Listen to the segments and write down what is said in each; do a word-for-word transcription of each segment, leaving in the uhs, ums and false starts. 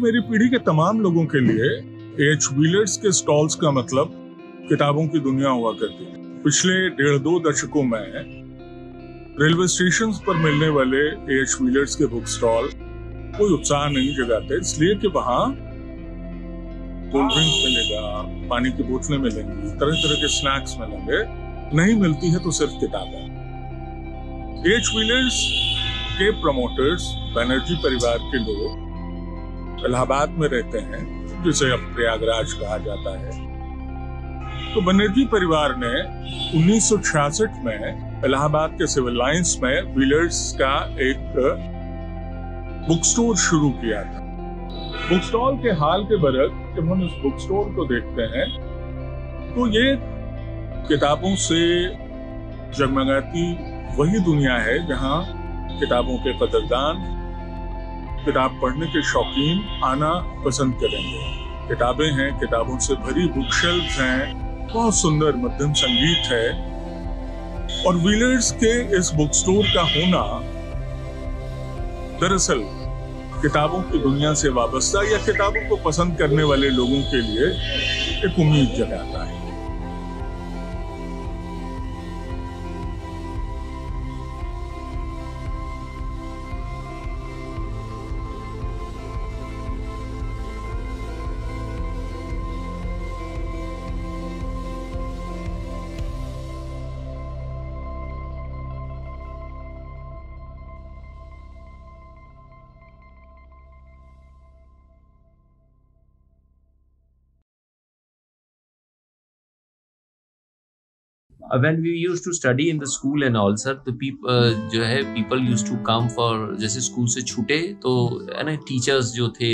मेरी पीढ़ी के तमाम लोगों के लिए एच व्हीलर्स के स्टॉल्स का मतलब किताबों की दुनिया हुआ करती थी। पिछले डेढ़ दो दशकों में रेलवे स्टेशन पर मिलने वाले एच व्हीलर्स के बुक स्टॉल कोई उत्साह नहीं जगाते, इसलिए कि वहां कोल्ड ड्रिंक मिलेगा, पानी की बोतलें मिलेंगी, तरह तरह के स्नैक्स मिलेंगे, नहीं मिलती है तो सिर्फ किताबें। एच व्हीलर्स के प्रमोटर्स बनर्जी परिवार के लोग इलाहाबाद में रहते हैं, जिसे अब प्रयागराज कहा जाता है। तो बनर्जी परिवार ने उन्नीस सौ छियासठ में इलाहाबाद के सिविल लाइंस में व्हीलर्स का एक बुक स्टोर शुरू किया था। बुक स्टॉल के हाल के बरक जब हम इस बुक स्टोर को देखते हैं तो ये किताबों से जगमगाती वही दुनिया है जहां किताबों के कदरदान, किताब पढ़ने के शौकीन आना पसंद करेंगे। किताबें हैं, किताबों से भरी बुक शेल्फ्स हैं, बहुत सुंदर मध्यम संगीत है। और व्हीलर्स के इस बुक स्टोर का होना दरअसल किताबों की दुनिया से वाबस्ता या किताबों को पसंद करने वाले लोगों के लिए एक उम्मीद जगाता है। When we used to study in the school and all sir, the people uh, जो है people used to come for, जैसे स्कूल से छूटे तो है ना, टीचर्स जो थे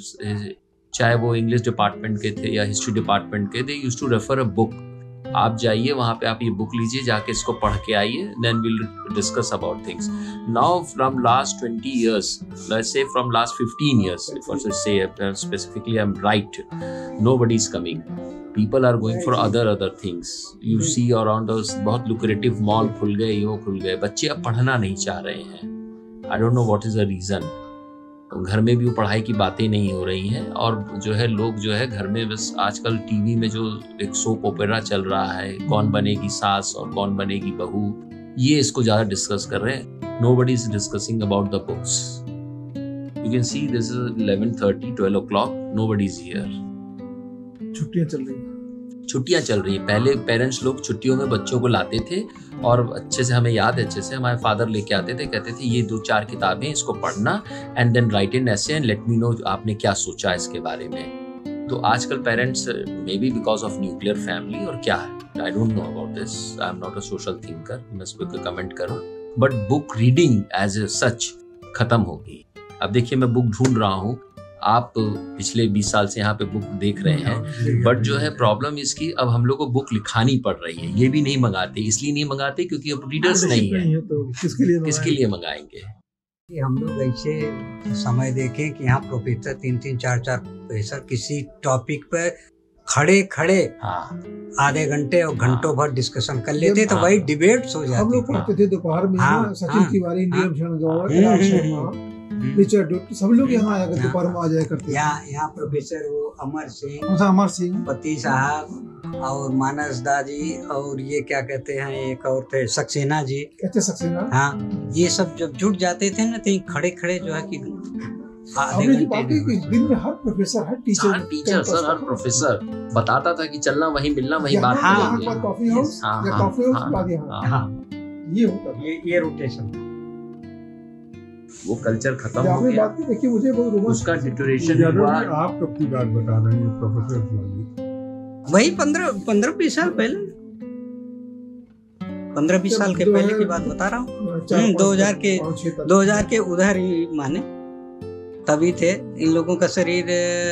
चाहे वो इंग्लिश डिपार्टमेंट के थे या हिस्ट्री डिपार्टमेंट के, they used to refer a book. आप जाइए वहाँ पे, आप ये बुक लीजिए, जाके इसको पढ़ के आइए, then we'll discuss about things. Now from last twenty years, let's say from last fifteen years, if I should say specifically, I'm right, nobody is coming. People are going for other other things. You see around us बहुत lucrative mall खुल गए, ये खुल गए, बच्चे अब पढ़ना नहीं चाह रहे हैं। I don't know what is the reason. घर में भी वो पढ़ाई की बातें नहीं हो रही हैं, और जो है लोग जो है घर में बस आजकल टीवी में जो एक सोप ओपेरा चल रहा है, कौन बनेगी सास और कौन बनेगी बहू, ये इसको ज्यादा डिस्कस कर रहे हैं। Nobody is discussing about the books. You can see this is eleven thirty, twelve o'clock. Nobody is here. छुट्टियां चल रही हैं छुट्टियां चल रही है। पहले पेरेंट्स लोग छुट्टियों में बच्चों को लाते थे और अच्छे से, हमें याद है अच्छे से, हमारे फादर लेके आते थे, कहते थे ये दो चार किताबें, इसको पढ़ना and then write in essay and let me know आपने क्या सोचा इसके बारे में। तो आजकल parents may be because of nuclear family और क्या है, I don't know about this, I am not a social thinker, मैं इस पर कमेंट करूं, but book reading as a such खत्म हो गई। अब देखिए मैं बुक ढूंढ रहा हूँ, आप पिछले बीस साल से यहाँ पे बुक देख रहे हैं, बट जो है प्रॉब्लम इसकी, अब हम लोग को बुक लिखानी पड़ रही है। ये भी नहीं मंगाते, इसलिए नहीं मंगाते क्योंकि अब रीडर्स नहीं है, तो किसके लिए किसके लिए मंगाएंगे। हम लोग ऐसे समय देखें कि यहाँ प्रोफेसर तीन तीन चार चार प्रोफेसर किसी टॉपिक पर खड़े खड़े हाँ। आधे घंटे और घंटों भर डिस्कशन कर लेते, तो वही डिबेट्स हो जाती। हम लोग पढ़ते थे दोपहर में, सचिन तिवारी, नीरज शर्मा, रिचर्ड, सब लोग यहाँ आया करते, दोपहर में आ जाया करते। यहाँ यहाँ प्रोफेसर वो अमर सिंह, अमर सिंह, पति साहब और मानस दा जी, और ये क्या कहते हैं एक और थे सक्सेना जी, कहते सक्सेना, हाँ, ये सब जब जुट जाते थे ना, तो खड़े खड़े जो है कि दिन में हर प्रोफेसर, हर टीचर, हर टीचर सर, हर प्रोफेसर बताता था कि चलना वहीं मिलना वहीं बात करेंगे, कॉफी हाउस या कॉफी हाउस, ये होता, ये ये रोटेशन। वो कल्चर खत्म हो गया। बात की देखिए, मुझे बहुत उसका डिटोरेशन हुआ। आप कब की बात बता रहे हैं प्रोफेसर वाली? वही पंद्रह पंद्रह बीस साल पहले, पंद्रह बीस साल के पहले की बात बता रहा हूँ। दो हजार के दो हजार के उधर ही माने तभी थे। इन लोगों का शरीर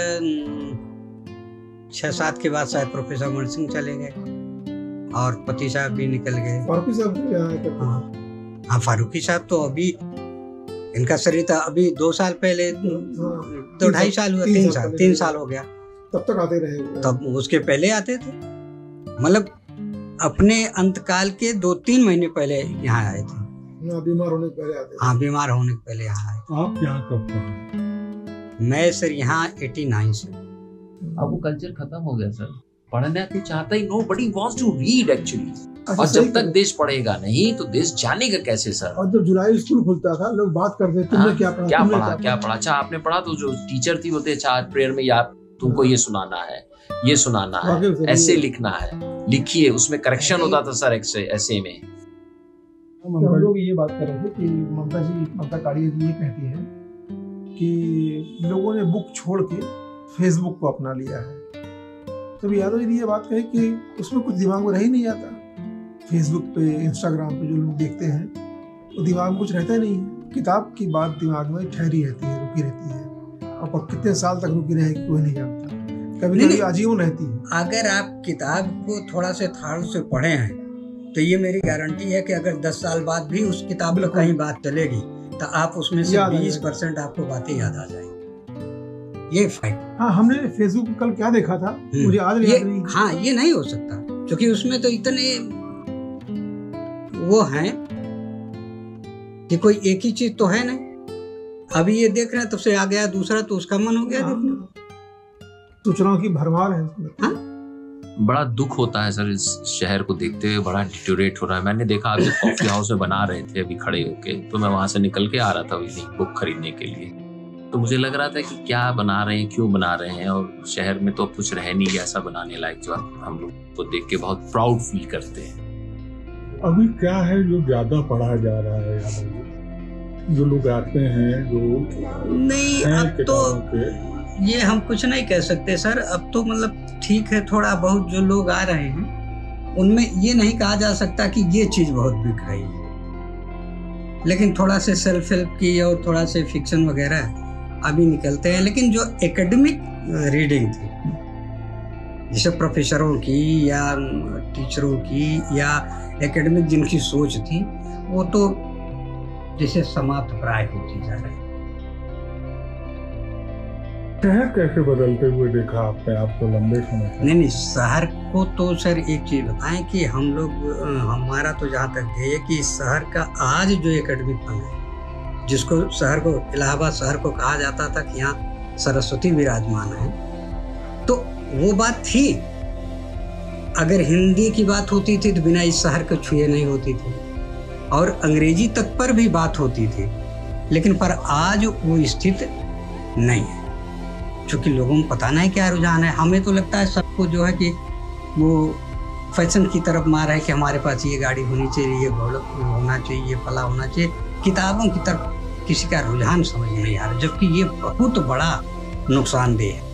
छह सात के बाद शायद प्रोफेसर अमर सिंह चले गए और पति साहब भी निकल गए। फारूकी साहब, हाँ फारूकी साहब तो अभी, इनका शरीर था अभी दो साल पहले, दो ढाई साल हुआ, तीन साल तीन साल हो गया, तब तक आते रहे। तब उसके पहले आते थे, मतलब अपने अंतकाल के दो तीन महीने पहले यहाँ आए थे। बीमार होने के पहले आते थे। हाँ बीमार होने के पहले यहाँ आए। आप यहाँ कब मैं सर यहाँ नवासी से। अब वो कल्चर खत्म हो गया सर, पढ़ना तो चाहता ही, nobody wants to read actually. अच्छा, और सही जब तक कहा। देश पढ़ेगा नहीं तो देश जानेगा कैसे सर। और जब जुलाई स्कूल खुलता था लोग बात करते तुमने हाँ, क्या पढ़ा, क्या तुमने पढ़ा क्या पढ़ा। अच्छा आपने पढ़ा, तो जो टीचर थी बोलते अच्छा प्रेयर में यार तुमको ये सुनाना है, ये सुनाना वाकई है, सर, ऐसे ये- लिखना है, लिखिए। उसमें करेक्शन होता था सर ऐसे में। तो हम लोग ये बात कर रहे थे कि ममता जी, ममता काड़िया जी ये कहती हैं कि लोगों ने बुक छोड़ के फेसबुक को अपना लिया है। तब यादव जी ने ये बात कही कि उसमें कुछ दिमाग में रह ही नहीं आता। फेसबुक पे, इंस्टाग्राम पे जो लोग देखते हैं तो दिमाग में कुछ रहता ही नहीं है। किताब की बात दिमाग में ठहरी रहती है, रुकी रहती है। और कितने साल तक रुकी रहेगी कोई नहीं जानता, कभी कभी आजीवन रहती है। अगर आप किताब को थोड़ा से थाड़ से पढ़े हैं तो ये मेरी गारंटी है कि अगर दस साल बाद भी उस किताब में कहीं बात चलेगी तो आप उसमें से बीस परसेंट आपको बातें याद आ जाएंगी। ये फैक्ट। हाँ, हमने फेसबुक पे कल क्या देखा था मुझे आज ये याद नहीं। हाँ, ये नहीं हो सकता क्योंकि उसमें तो इतने वो हैं कि कोई एक ही चीज तो है नहीं। अभी ये देख रहे हैं, तब से आ गया दूसरा तो उसका मन हो गया देखने। सूचनाओं की भरमार है इसमें। हाँ? बड़ा दुख होता है सर इस शहर को देखते हुए, बड़ा डिटोरेट हो रहा है। मैंने देखा आप कॉफी हाउस में बना रहे थे अभी खड़े होके, तो मैं वहां से निकल के आ रहा था अभी बुक खरीदने के लिए। तो मुझे लग रहा था कि क्या बना रहे हैं, क्यों बना रहे हैं, और शहर में तो कुछ रह नहीं गया ऐसा बनाने लायक जो हम लोग को देख के बहुत प्राउड फील करते हैं। अभी क्या है जो ज्यादा पढ़ा जा रहा है यादव जी? जो लोग आते हैं, जो नहीं, हैं अब तो किताबों के, ये हम कुछ नहीं कह सकते सर। अब तो मतलब ठीक है, थोड़ा बहुत जो लोग आ रहे हैं उनमें ये नहीं कहा जा सकता कि ये चीज बहुत बिक रही है। लेकिन थोड़ा से सेल्फ हेल्प की और थोड़ा से फिक्शन वगैरह अभी निकलते हैं। लेकिन जो एकेडमिक रीडिंग थी, जैसे प्रोफेसरों की या टीचरों की या एकेडमिक जिनकी सोच थी, वो तो जैसे समाप्त प्राय होती जा रही है। शहर कैसे बदलते हुए देखा आपने? आप तो लंबे समय से। नहीं नहीं, शहर को तो सर एक चीज बताएं कि हम लोग, हमारा तो जहाँ तक है कि शहर का आज जो एकेडमिक फंड है, जिसको शहर को, इलाहाबाद शहर को कहा जाता था कि यहाँ सरस्वती विराजमान है, तो वो बात थी। अगर हिंदी की बात होती थी तो बिना इस शहर को छुए नहीं होती थी, और अंग्रेजी तक पर भी बात होती थी। लेकिन पर आज वो स्थिति नहीं है, क्योंकि लोगों को पता नहीं क्या रुझान है। हमें तो लगता है सबको जो है कि वो फैशन की तरफ मार है कि हमारे पास ये गाड़ी होनी चाहिए, ये घोड़ा होना चाहिए, ये फला होना चाहिए। किताबों की तरफ किसी का रुझान समझ नहीं आ रहा, जबकि ये बहुत बड़ा नुकसानदेह है।